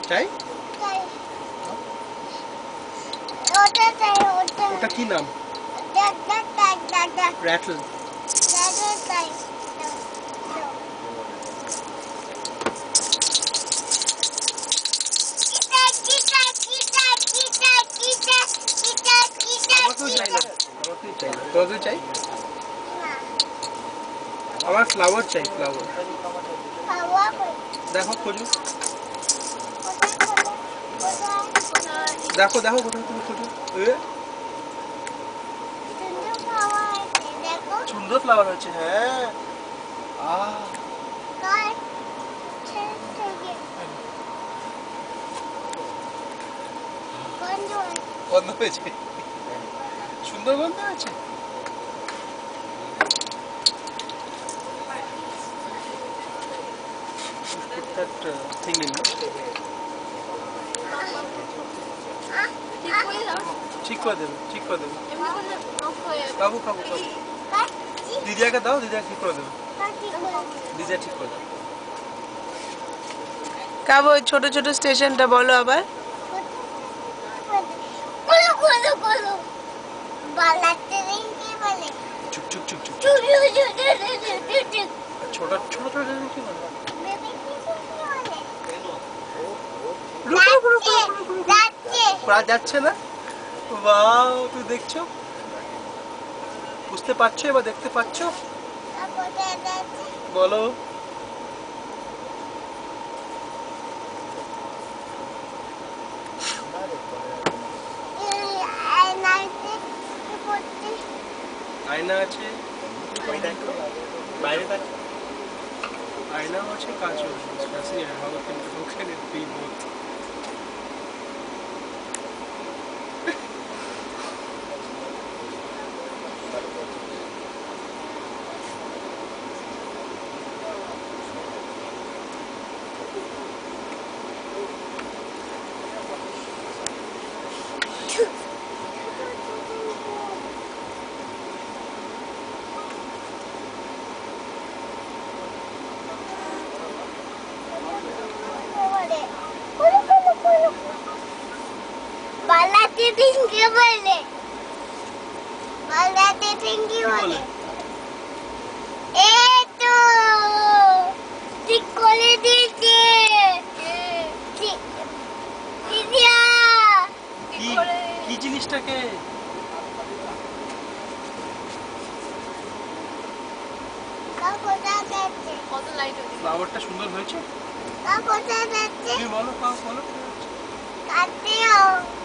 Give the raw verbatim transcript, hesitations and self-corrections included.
চাই চাই ওটা চাই ওটা ওটা কি নাম দেখ দেখ দেখ দেখ দেখ র্যাটল দাদা চাই আমাকেও চাই না আমাকেও চাই না তোকেও চাই আমার ফ্লাওয়ার চাই ফ্লাওয়ার দেখো খোঁজো দেখো দেখো কোথায় তুমি খোঁজো সুন্দর ফ্লাওয়ার হচ্ছে হ্যাঁ আহ গন্ধ হয়েছে সুন্দর গন্ধ হয়েছে that uh, thing in ঠিক করে দেবে ঠিক করে দেবে কাবু কাবু কাবু দিদিয়াকে দাও দিদিয়া ঠিক করে দেবে দিদিয়া ঠিক করে দেবে কাবু ছোট ছোট স্টেশনটা বলো আবার চুপ চুপ চুপ চুপ ছোট ছোট ছোট কি বলে যাচ্ছে না বাহ তুই দেখছো বুঝতে পারছো এবার দেখতে পাচ্ছো বলো আয়না আছে বাইরে দেখো আয়নাও আছে কাঁচও আছে how can how can it be both বালাতে পিঙ্কি বলে বালাতে পিঙ্কি বলে এই তো ঠিক করে দিয়েছে দিদিয়া কি কি জিনিসটাকে কাকোটা যাচ্ছে কত লাইট হচ্ছে ফ্লাওয়ারটা সুন্দর হয়েছে কাকোটা যাচ্ছে তুমি বলো কাউ বলো কাটিও